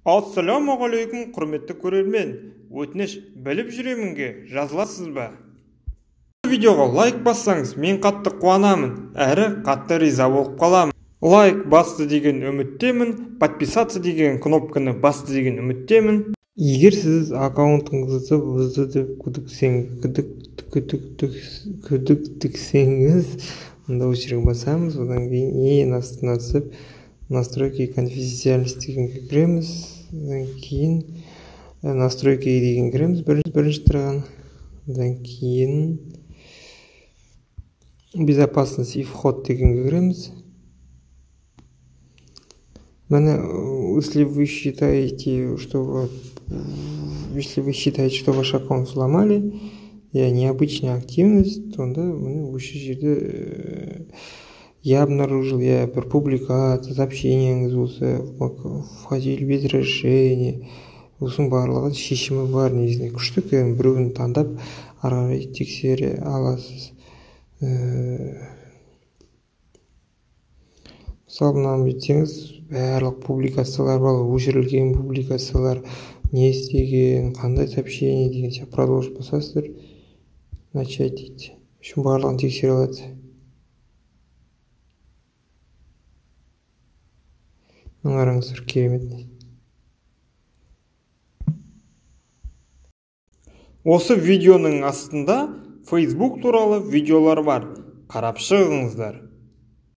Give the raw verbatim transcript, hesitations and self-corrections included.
Ассалаумағалейкум, құрметті көрермен. Өтініш біліп жүремінге жазыласыз ба? Видеоға лайк бассаңыз, мен қатты қуанамын, әрі қатты риза болып қаламын. Лайк басты деген үміттемін, подписаться деген кнопканы басты деген үміттемін. Егер сіз аккаунтыңызды бұзды деп күдіктенсеңіз, онда осы жерге басамыз, одан кейін ең астына түсіп, настройки конфиденциальности дегенге кіреміз, одан кейін настройки деген кіреміз, бірінші тұрған, одан кейін безопасность и вход дегенге кіреміз. Міне, если вы считаете, что если вы считаете, что ваш аккаунт взломали, я необычная активность, то да, осы жерде я обнаружил, я бір публикация, сообщениеңіз болса, входили без разрешения, осының барлығы шешімі бар, негізінде күшті екен, біреуін таңдап ары қарай тексере аласыз. Мысалы, мынаны бүйтсеңіз, барлық публикациялар бар, өшірілген публикациялар, не істеген, қандай сообщение деген сияқты продолжить басасыздар, начать дейді. Үшін барлығын тексере алады. Қараңыздар, керемет. Осы видеоның астында Facebook туралы видеолар бар. Қарап шығыңыздар.